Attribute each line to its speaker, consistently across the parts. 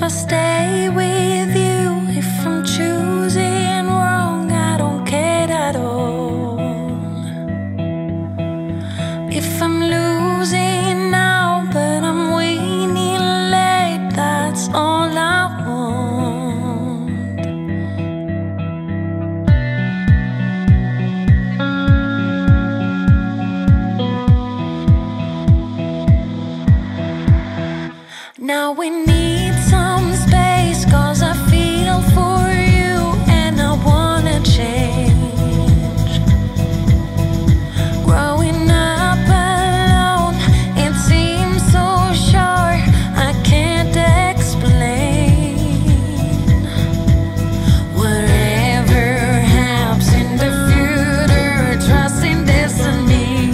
Speaker 1: stay with you. If I'm choosing wrong, I don't care at all. If I'm losing now, but I'm winning late, that's all I want. Now we need some space, 'cause I feel for you and I wanna change. Growing up alone, it seems so short, I can't explain. Whatever happens in the future, trust in destiny.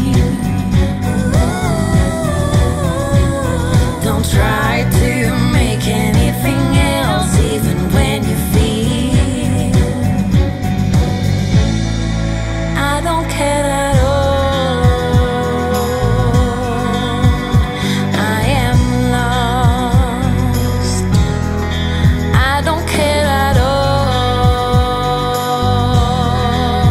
Speaker 1: Don't try to make anything else, even when you feel I don't care at all. I am lost. I don't care at all.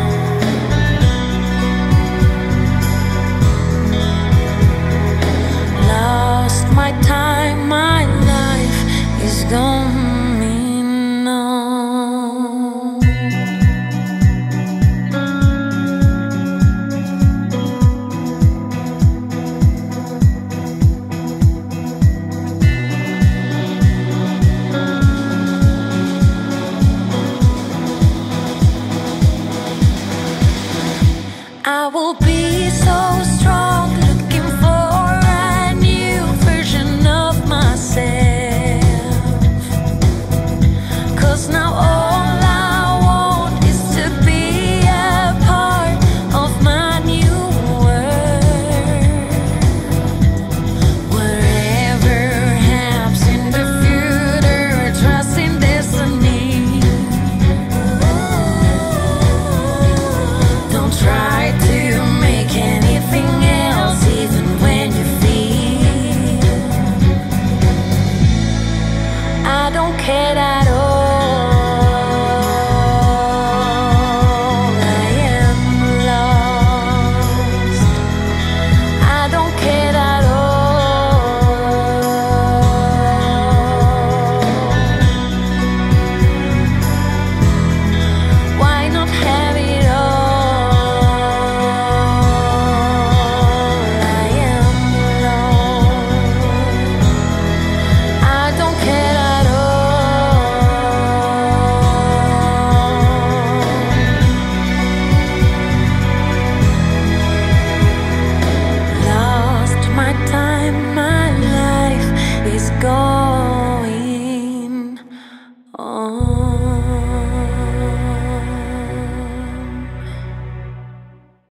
Speaker 1: Lost my time, my life is going on. I will be so